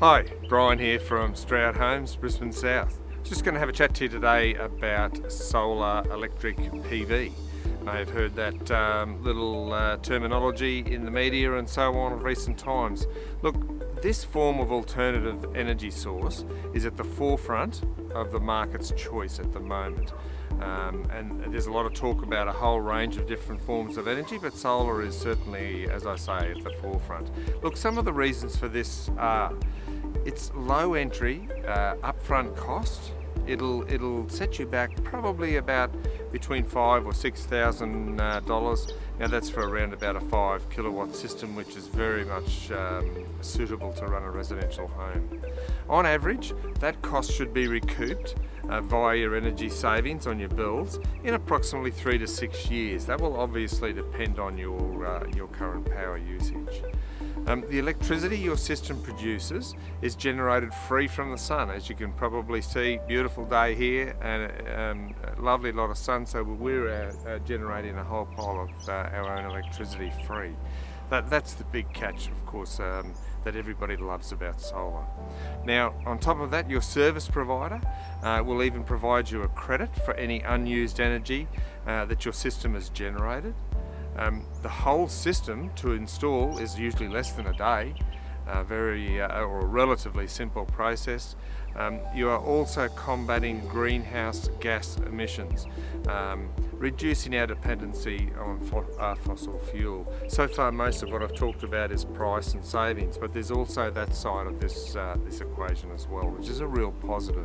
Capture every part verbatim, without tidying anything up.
Hi, Bryan here from Stroud Homes Brisbane South. Just going to have a chat to you today about solar electric P V. I have heard that um, little uh, terminology in the media and so on of recent times. Look, this form of alternative energy source is at the forefront of the market's choice at the moment. Um, and there's a lot of talk about a whole range of different forms of energy, but solar is certainly, as I say, at the forefront. Look, some of the reasons for this are it's low entry, uh, upfront cost. It'll it'll set you back probably about between five or six thousand uh, dollars. Now that's for around about a five kilowatt system, which is very much um, suitable to run a residential home. On average, that cost should be recouped uh, via your energy savings on your bills in approximately three to six years. That will obviously depend on your uh, your current power usage. Um, the electricity your system produces is generated free from the sun. As you can probably see, beautiful day here and um, a lovely lot of sun, so we're uh, uh, generating a whole pile of uh, our own electricity free. That, that's the big catch, of course, um, that everybody loves about solar. Now, on top of that, your service provider uh, will even provide you a credit for any unused energy uh, that your system has generated. Um, the whole system to install is usually less than a day, uh, very uh, or a relatively simple process. Um, you are also combating greenhouse gas emissions, um, reducing our dependency on fo uh, fossil fuel. So far, most of what I've talked about is price and savings, but there's also that side of this uh, this equation as well, which is a real positive.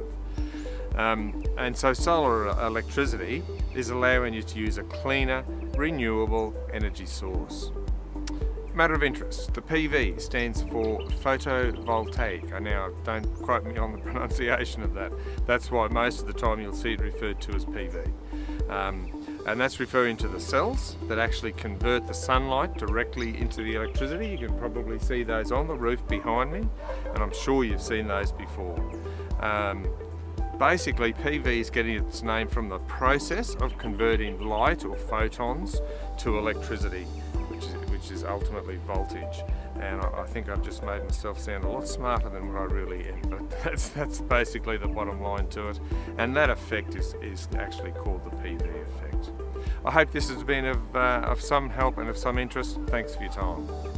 Um, and so solar electricity is allowing you to use a cleaner, renewable energy source. Matter of interest, the P V stands for photovoltaic. I now don't quote me on the pronunciation of that. That's why most of the time you'll see it referred to as P V. Um, and that's referring to the cells that actually convert the sunlight directly into the electricity. You can probably see those on the roof behind me, and I'm sure you've seen those before. Um, Basically, P V is getting its name from the process of converting light or photons to electricity, which is, which is ultimately voltage. And I, I think I've just made myself sound a lot smarter than what I really am, but that's, that's basically the bottom line to it. And that effect is, is actually called the P V effect. I hope this has been of, uh, of some help and of some interest. Thanks for your time.